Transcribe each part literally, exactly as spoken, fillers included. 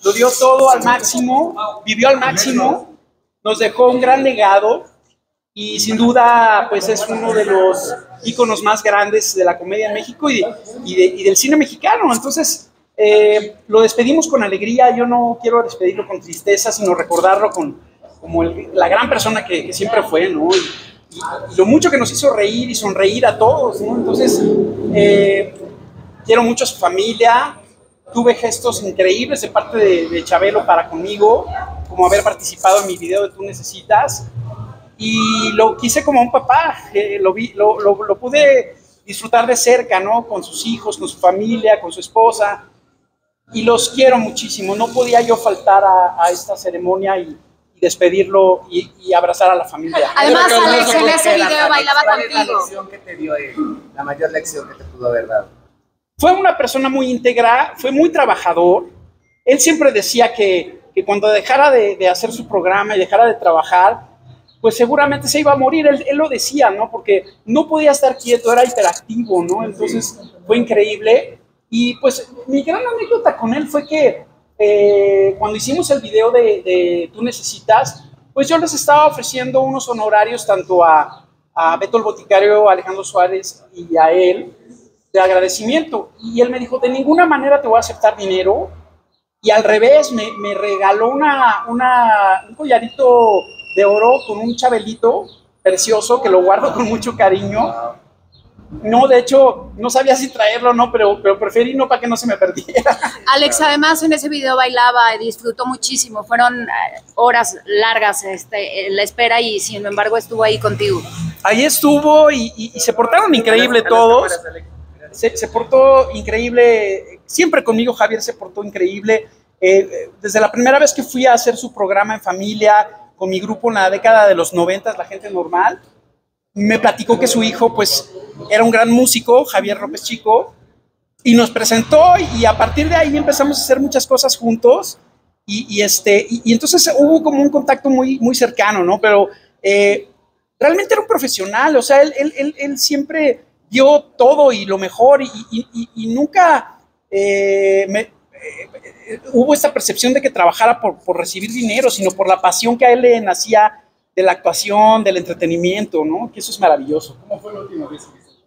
lo dio todo al máximo, vivió al máximo, nos dejó un gran legado y sin duda pues es uno de los íconos más grandes de la comedia en México y, de, y, de, y del cine mexicano. Entonces eh, lo despedimos con alegría. Yo no quiero despedirlo con tristeza, sino recordarlo con, como el, la gran persona que, que siempre fue, ¿no? Y, y lo mucho que nos hizo reír y sonreír a todos, ¿no? Entonces eh, quiero mucho a su familia. Tuve gestos increíbles de parte de, de Chabelo para conmigo, como haber participado en mi video de Tú Necesitas, y lo quise como un papá. eh, lo, vi, lo, lo, lo pude disfrutar de cerca, ¿no? Con sus hijos, con su familia, con su esposa, y los quiero muchísimo. No podía yo faltar a, a esta ceremonia y, y despedirlo y, y abrazar a la familia. Además, Alex, en ese video bailaba contigo. ¿Cuál es la lección que te dio él? La mayor lección que te pudo haber dado. Fue una persona muy íntegra, fue muy trabajador. Él siempre decía que, que cuando dejara de, de hacer su programa y dejara de trabajar, pues seguramente se iba a morir. Él, él lo decía, ¿no? Porque no podía estar quieto, era hiperactivo, ¿no? Entonces fue increíble. Y pues mi gran anécdota con él fue que eh, cuando hicimos el video de, de Tú Necesitas, pues yo les estaba ofreciendo unos honorarios tanto a, a Beto el Boticario, a Alejandro Suárez y a él, de agradecimiento, y él me dijo, de ninguna manera te voy a aceptar dinero, y al revés, me, me regaló una, una, un collarito de oro con un chabelito precioso, que lo guardo con mucho cariño. No, de hecho, no sabía si traerlo o no, pero, pero preferí no para que no se me perdiera. Alex, además en ese video bailaba, disfrutó muchísimo, fueron horas largas este, la espera y sin embargo estuvo ahí contigo. Ahí estuvo y, y, y se portaron increíble todos. Se, se portó increíble, siempre conmigo Javier se portó increíble. Eh, desde la primera vez que fui a hacer su programa en familia con mi grupo en la década de los noventas, La Gente Normal, me platicó que su hijo pues era un gran músico, Javier López Chico, y nos presentó, y a partir de ahí empezamos a hacer muchas cosas juntos, y, y, este, y, y entonces hubo como un contacto muy, muy cercano, ¿no? Pero eh, realmente era un profesional, o sea, él, él, él, él siempre dio todo y lo mejor, y, y, y, y nunca eh, me, eh, hubo esta percepción de que trabajara por, por recibir dinero, sino por la pasión que a él le nacía de la actuación, del entretenimiento, ¿no? Que eso es maravilloso. ¿Cómo fue la última vez que viste?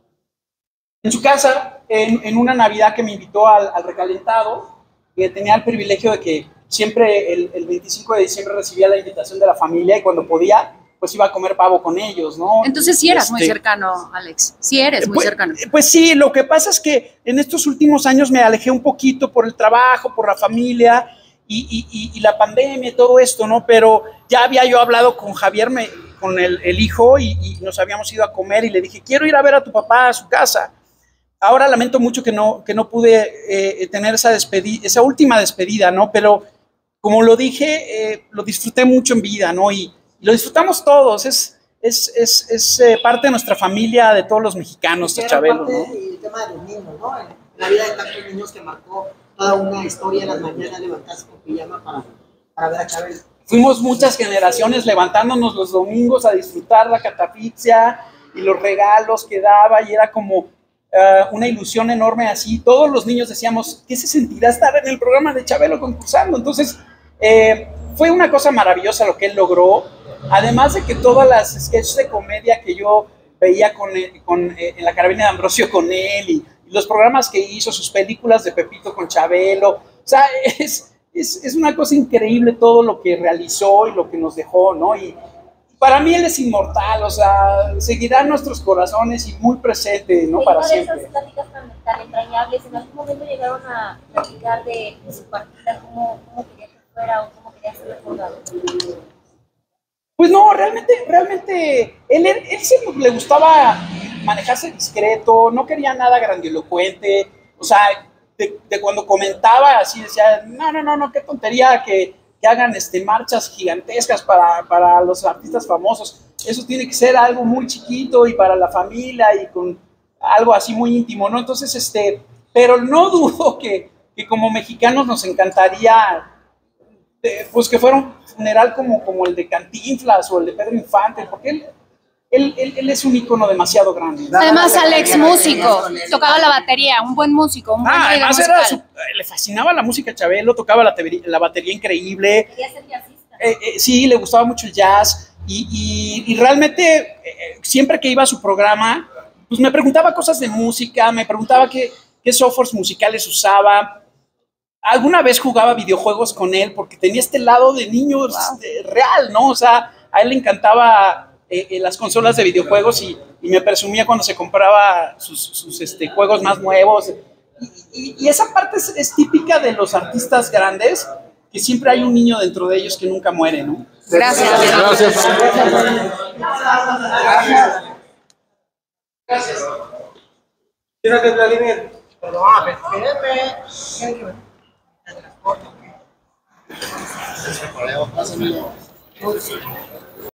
En su casa, en, en una Navidad que me invitó al, al recalentado, que tenía el privilegio de que siempre el, el veinticinco de diciembre recibía la invitación de la familia, y cuando podía, pues iba a comer pavo con ellos, ¿no? Entonces sí eras este, muy cercano, Alex, sí eres muy pues, cercano. Pues sí, lo que pasa es que en estos últimos años me alejé un poquito por el trabajo, por la familia y, y, y la pandemia y todo esto, ¿no? Pero ya había yo hablado con Javier, me, con el, el hijo, y, y nos habíamos ido a comer, y le dije, quiero ir a ver a tu papá a su casa. Ahora lamento mucho que no, que no pude eh, tener esa, despedida, esa última despedida, ¿no? Pero como lo dije, eh, lo disfruté mucho en vida, ¿no? Y, y lo disfrutamos todos, es, es, es, es eh, parte de nuestra familia, de todos los mexicanos, de Chabelo, ¿no? Y el tema de los niños, ¿no? En la vida de tantos niños que marcó toda una historia en las mañanas, levantarse con pijama para, para ver a Chabelo. Fuimos muchas generaciones levantándonos los domingos a disfrutar la catafixia y los regalos que daba, y era como uh, una ilusión enorme así. Todos los niños decíamos, ¿qué se sentirá estar en el programa de Chabelo concursando? Entonces, eh, fue una cosa maravillosa lo que él logró, además de que todas las sketches de comedia que yo veía con, él, con, eh, en la carabina de Ambrosio con él, y, y los programas que hizo, sus películas de Pepito con Chabelo, o sea, es... Es, es una cosa increíble todo lo que realizó y lo que nos dejó, ¿no? Y para mí él es inmortal, o sea, seguirá en nuestros corazones y muy presente, ¿no? Para siempre. Esas pláticas tan, tan entrañables, ¿en algún momento llegaron a platicar de, de su partida, cómo, cómo quería que fuera o cómo quería ser recordado? Pues no, realmente, realmente, él, él, él siempre le gustaba manejarse discreto, no quería nada grandilocuente, o sea, De, de cuando comentaba así, decía, no, no, no, no, qué tontería que, que hagan este, marchas gigantescas para, para los artistas famosos. Eso tiene que ser algo muy chiquito y para la familia y con algo así muy íntimo, ¿no? Entonces, este, pero no dudo que, que como mexicanos nos encantaría, eh, pues que fuera un funeral como, como el de Cantinflas o el de Pedro Infante, porque él, él, él, él es un ícono demasiado grande. Además, Alex, músico, tocaba la batería, un buen músico, un buen Ah, líder además musical. era su- le fascinaba la música a Chabelo, tocaba la, tebería- la batería increíble. Quería ser jazzista. Eh, eh, sí, le gustaba mucho el jazz y, y- y realmente eh, siempre que iba a su programa, pues me preguntaba cosas de música, me preguntaba qué, qué softwares musicales usaba. Alguna vez jugaba videojuegos con él porque tenía este lado de niño Wow. eh, real, ¿no? O sea, a él le encantaba eh, eh, las consolas de videojuegos y, y me presumía cuando se compraba sus, sus, este, juegos más nuevos. Y, y- y esa parte es, es típica de los artistas grandes, que siempre hay un niño dentro de ellos que nunca muere, ¿no? Gracias. Gracias. Gracias, Vladimir. Perdón, espérame. Tiene que ver. El transporte.